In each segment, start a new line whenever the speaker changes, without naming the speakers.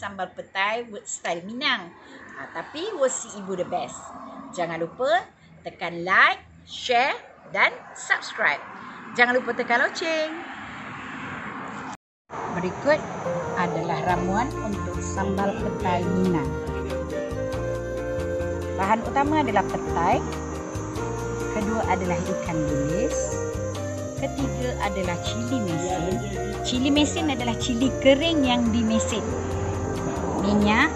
sambal petai style Minang. Tapi versi ibu the best. Jangan lupa tekan like, share dan subscribe. Jangan lupa tekan loceng. Berikut adalah ramuan untuk sambal petai Minang. Bahan utama adalah petai. Kedua adalah ikan bilis. Ketiga adalah cili mesin. Cili mesin adalah cili kering yang dimesin. Minyak,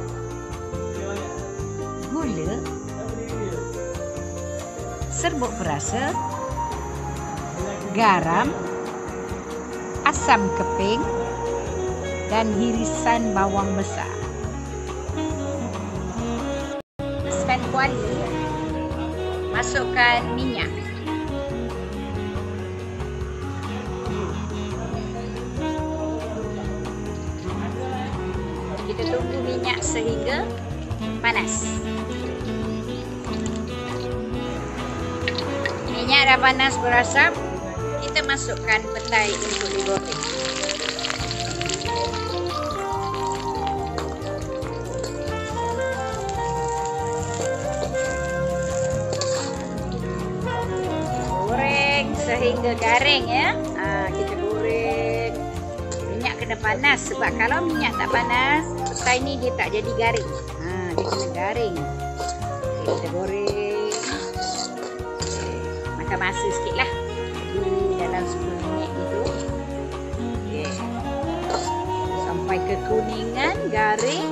gula, serbuk perasa, garam, asam keping dan irisan bawang besar. Panaskan kuali. Masukkan minyak. Kita tunggu minyak sehingga panas. Minyak dah panas berasap. Kita masukkan petai untuk digoreng. Goreng sehingga garing ya. Kita goreng. Minyak kena panas sebab kalau minyak tak panas, petai ni dia tak jadi garing. Dia kena garing. Okay, kita goreng. Makan masa sikit lah. Di dalam 10 minit gitu. Okay. Sampai kekuningan, garing.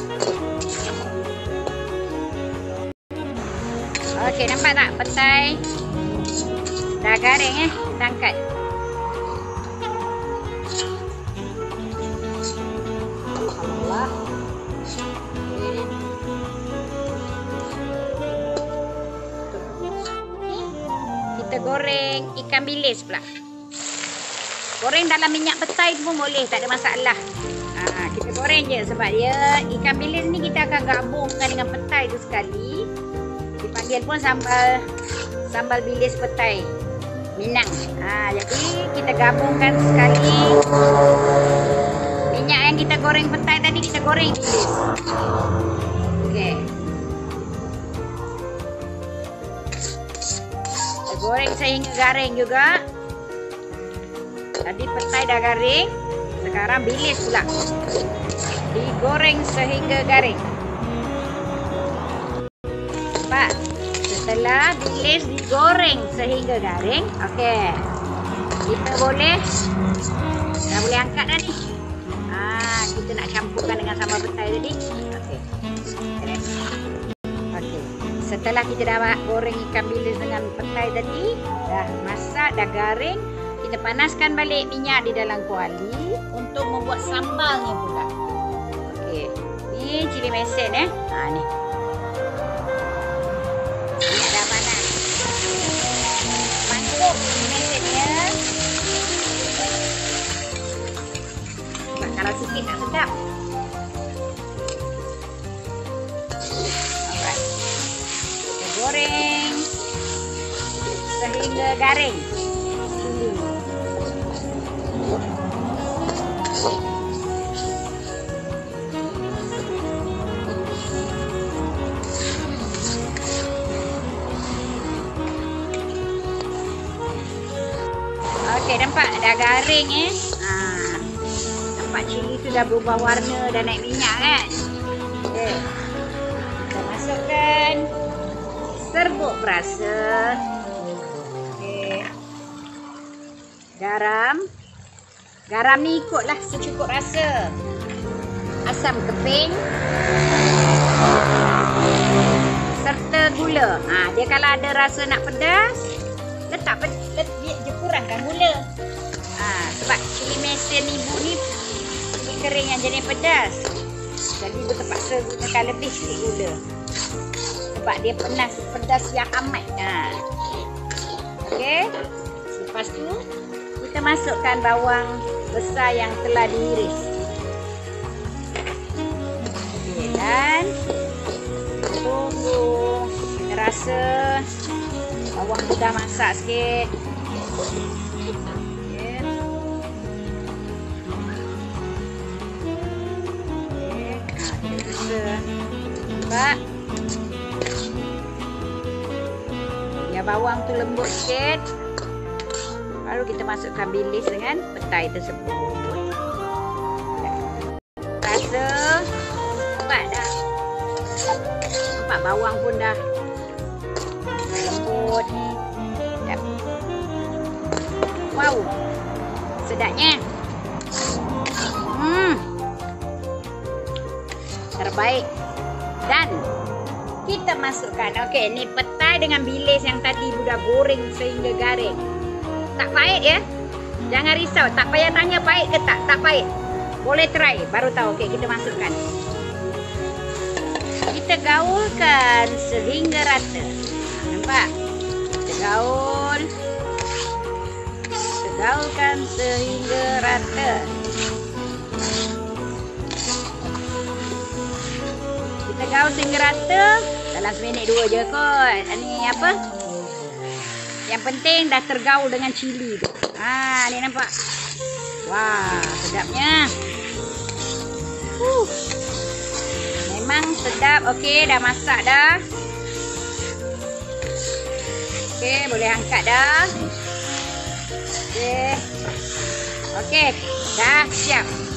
Okey, nampak tak petai dah garing kita angkat. Alhamdulillah. Kita goreng ikan bilis pula. Goreng dalam minyak petai pun boleh, tak ada masalah. Kita goreng je sebab dia ikan bilis ni kita akan gabungkan dengan petai tu sekali. Dipanggil pun sambal bilis petai Minang. Jadi kita gabungkan sekali minyak yang kita goreng petai tadi, kita goreng bilis. Okey. Kita goreng sehingga garing juga. Tadi petai dah garing, sekarang bilis pula. Digoreng sehingga garing. Nampak? Setelah bilis digoreng sehingga garing, okey. Kita boleh dah boleh angkat dah ni. Kita nak campurkan dengan sambal petai tadi. Okey. Okey. Setelah kita dah goreng ikan bilis dengan petai tadi, dah masak, dah garing, kita panaskan balik minyak di dalam kuali untuk membuat sambalnya pula. Okey. Ni cili mesin ni. Minyak dah panas. Mangkuk cili mesinnya. Sebab kalau sikit tak sedap. Alright. Kita goreng sehingga garing. Okey, nampak dah garing nampak cili tu dah berubah warna, dah naik minyak kan. Okey. Kita masukkan serbuk perasa. Okey. Garam. Garam ni ikutlah secukup rasa. Asam keping. Serta gula. Dia kalau ada rasa nak pedas, letak dia kurangkan gula. Sebab cili mesin ibu ni cili kering yang jenis pedas. Jadi ibu terpaksa gunakan lebih sikit gula. Sebab dia pedas yang amat. Okey. Lepas tu kita masukkan bawang besar yang telah diiris. Okey, dan tunggu. Kita rasa bawang tu dah masak sikit. Nampak? Ya, bawang tu lembut sikit. Lalu kita masukkan bilis dengan petai tersebut. Rasa nampak dah. Nampak bawang pun dah lembut. Sedap. Wow, sedapnya. Terbaik. Dan kita masukkan, okey, ni petai dengan bilis yang tadi Buddha goreng sehingga garing. Tak pahit ya? Jangan risau, tak payah tanya pahit ke tak, tak pahit. Boleh try, baru tahu. Okey, kita masukkan. Kita gaulkan sehingga rata. Nampak? Kita gaul. Kita gaulkan sehingga rata. Kita gaul sehingga rata dalam seminit 2 je kot. Ni apa? Yang penting dah tergaul dengan cili tu. Ni nampak. Wah, sedapnya. Memang sedap. Okey, dah masak dah. Okey, boleh angkat dah. Okey, dah siap.